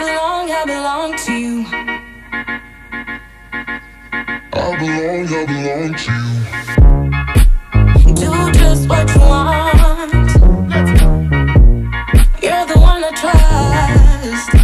I belong to you. I belong to you. Do just what you want. You're the one I trust.